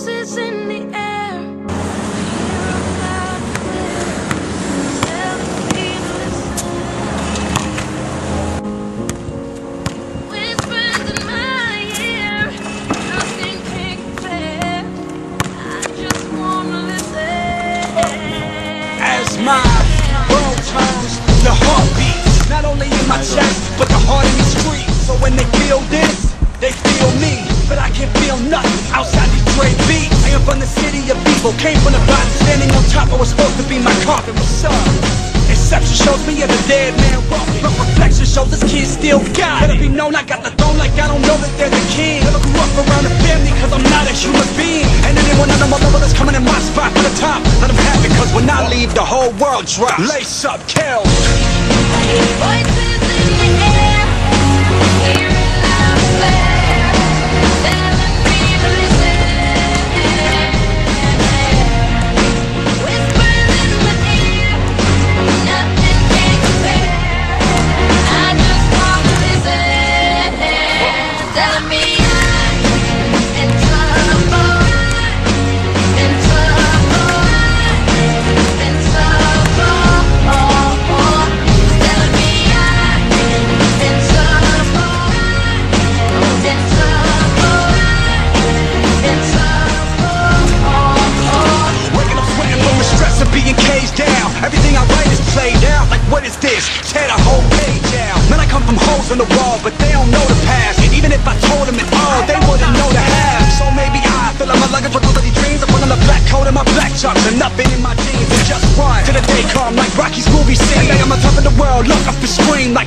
voices in the air. Whispers in my ear, nothing can compare. I just wanna listen. As my world turns, the heartbeat, not only in my chest, but the heart in the street. So when they feel this, they feel me. But I can't feel nothing outside these Dre beats. I am from the city of evil, came from the bottom, standing on top. I was supposed to be my coffin. What's up? Inception shows me as a dead man walking, but reflection shows this kid still got it. Let it be known I got the throne like I don't know that they're the king. Never grew up around a family cause I'm not a human being. And anyone under my level that's coming in my spot for the top, let them have it cause when I leave the whole world drops. Lace up, kill. Voices in the air, hear it loud and clear, telling me to listen. Whispers in my ear, nothing can compare. I just want to listen. Telling me I'm in trouble, in trouble, in trouble. Telling me I'm in trouble, in trouble, in trouble. Waking up sweating from the stress of being caged down. Everything I write is played out. Like what is this? Tear the whole page out. Man, I come from holes in the wall, but they don't know the past. And even if I told them it all, they wouldn't know the half. So maybe I fill up my luggage with all of these dreams. I put on the black coat and my black chucks and nothing in my jeans and just run to the day come like Rocky's movie scene. And I'm on top of the world, look up and scream like